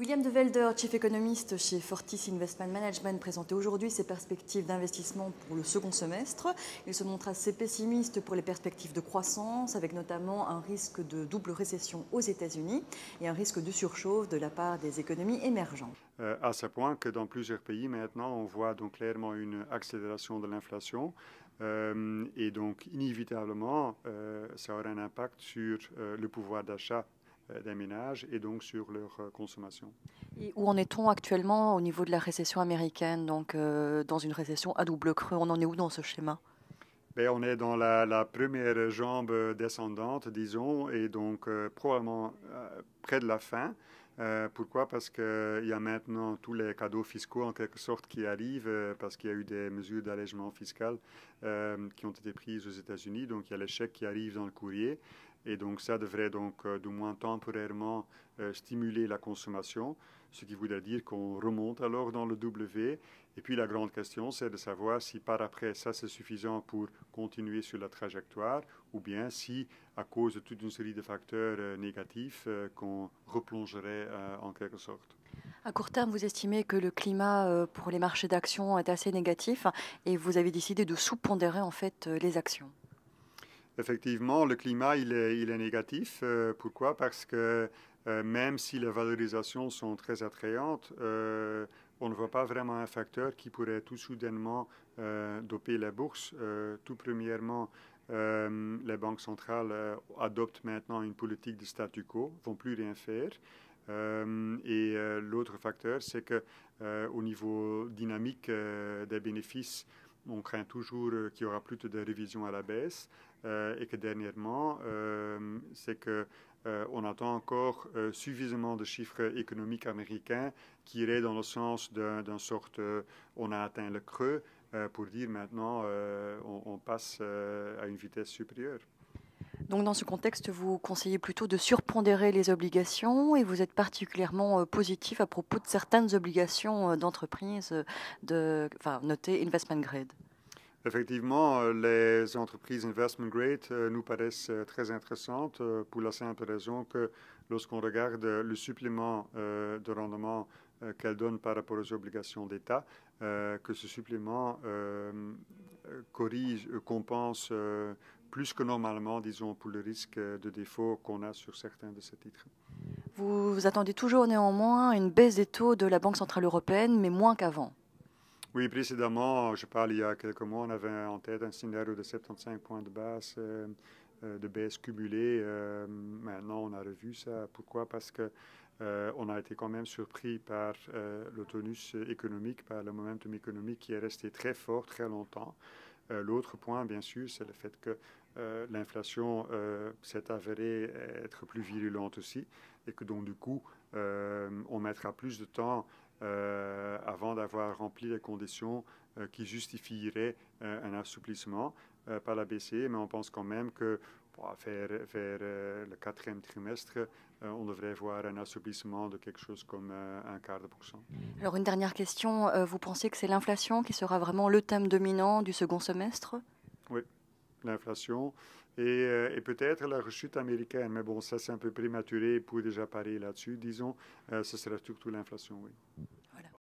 William de Velder, Chief Economist chez Fortis Investment Management, présentait aujourd'hui ses perspectives d'investissement pour le second semestre. Il se montre assez pessimiste pour les perspectives de croissance, avec notamment un risque de double récession aux États-Unis et un risque de surchauffe de la part des économies émergentes. À ce point que dans plusieurs pays maintenant, on voit donc clairement une accélération de l'inflation et donc inévitablement, ça aura un impact sur le pouvoir d'achat des ménages et donc sur leur consommation. Et où en est-on actuellement au niveau de la récession américaine, donc dans une récession à double creux? On en est où dans ce schéma? Ben, on est dans la première jambe descendante, disons, et donc probablement près de la fin. Pourquoi? Parce qu'il y a maintenant tous les cadeaux fiscaux en quelque sorte qui arrivent, parce qu'il y a eu des mesures d'allègement fiscal qui ont été prises aux États-Unis. Donc il y a les chèques qui arrivent dans le courrier. Et donc ça devrait donc du moins temporairement stimuler la consommation, ce qui voudrait dire qu'on remonte alors dans le W. Et puis la grande question, c'est de savoir si par après ça c'est suffisant pour continuer sur la trajectoire ou bien si à cause de toute une série de facteurs négatifs qu'on replongerait en quelque sorte. À court terme, vous estimez que le climat pour les marchés d'actions est assez négatif et vous avez décidé de sous-pondérer en fait les actions. Effectivement, le climat, il est négatif. Pourquoi? Parce que même si les valorisations sont très attrayantes, on ne voit pas vraiment un facteur qui pourrait tout soudainement doper les bourses. Tout premièrement, les banques centrales adoptent maintenant une politique de statu quo, ne vont plus rien faire. L'autre facteur, c'est que au niveau dynamique des bénéfices, on craint toujours qu'il y aura plus de révisions à la baisse et que dernièrement, c'est que on attend encore suffisamment de chiffres économiques américains qui iraient dans le sens d'un sorte on a atteint le creux pour dire maintenant on passe à une vitesse supérieure. Donc dans ce contexte, vous conseillez plutôt de surpondérer les obligations et vous êtes particulièrement positif à propos de certaines obligations d'entreprises notées investment grade. Effectivement, les entreprises investment grade nous paraissent très intéressantes pour la simple raison que lorsqu'on regarde le supplément de rendement qu'elles donnent par rapport aux obligations d'État, que ce supplément compense plus que normalement, disons, pour le risque de défaut qu'on a sur certains de ces titres. Vous attendez toujours néanmoins une baisse des taux de la Banque centrale européenne, mais moins qu'avant. Oui, précédemment, je parle il y a quelques mois, on avait en tête un scénario de 75 points de base de baisse cumulée. Maintenant, on a revu ça. Pourquoi? Parce que on a été quand même surpris par le tonus économique, par le momentum économique qui est resté très fort très longtemps. L'autre point, bien sûr, c'est le fait que l'inflation s'est avérée être plus virulente aussi et que donc du coup, on mettra plus de temps avant d'avoir rempli les conditions qui justifieraient un assouplissement par la BCE, mais on pense quand même que vers le quatrième trimestre, on devrait voir un assouplissement de quelque chose comme un quart de pourcent. Alors une dernière question, vous pensez que c'est l'inflation qui sera vraiment le thème dominant du second semestre? Oui, l'inflation et peut-être la rechute américaine, mais bon, ça c'est un peu prématuré pour déjà parier là-dessus, disons, ce sera surtout l'inflation, oui.